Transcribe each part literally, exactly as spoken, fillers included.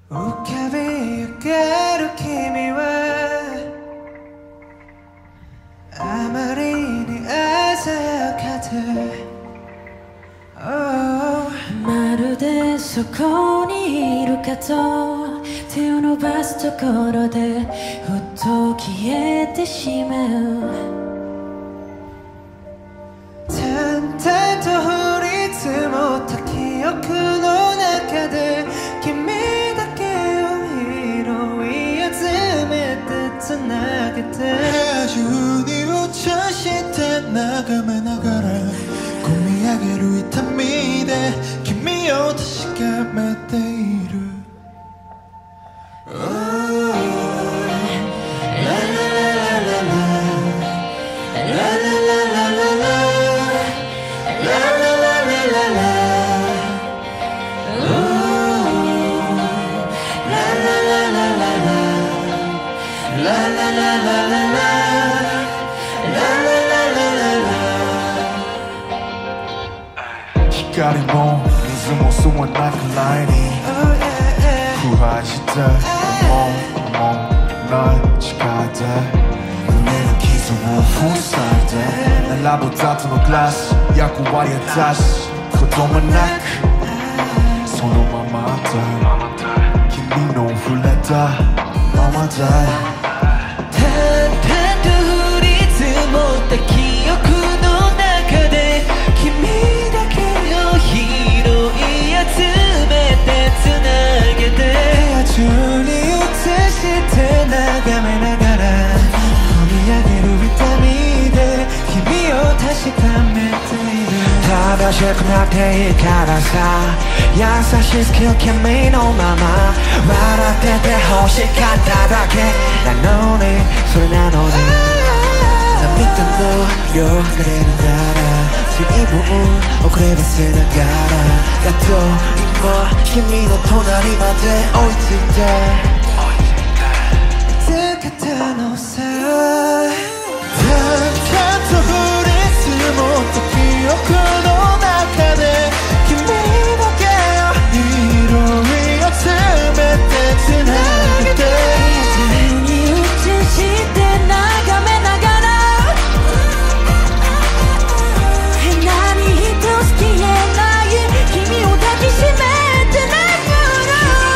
浮かび上がる君はあまりに鮮やかで、oh、 まるでそこにいるかと手を伸ばすところでふっと消えてしまう。 淡々と降り積もった記憶の中で君だけを拾い集めてつなげて、部屋中に映して眺めながら込み上げる痛みで君を確かめている。 光も水も吸わなくないに腐敗してもうもうない力で胸の傷を塞いで並ぶ雑のグラス役割を出すこともなくそのままで君の触れたままで淡々と降り積もった記憶の中で君だけを拾い集めてつなげて、部屋中に映して眺めながら込み上げる痛みで君を確かめている。 正しくなっていいからさ、優しすぎる君のまま笑ってて欲しかっただけなのに、それなのに涙のようにれるなら随分遅ればせながらやっと今君の隣まで追いついて姿のさ淡々と降り積もった記憶の中で君だけを拾い集めてつなげて、 自分に映して眺めながら変なに一つ消えない君を抱きしめてながら、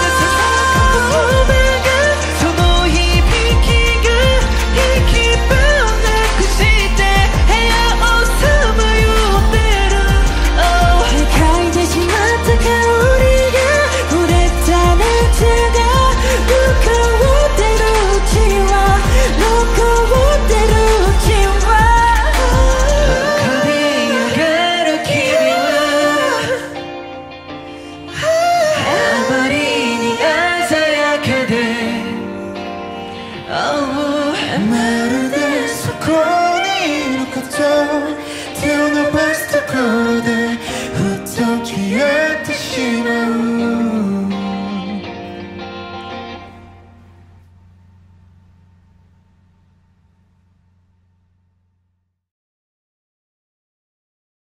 その響きが息分なくして部屋をさまよってる、oh、 嗅いでしまった香りが触れた熱が残ってるうちは残ってるうちは浮かび上がる君はあまりに鮮やかで、oh、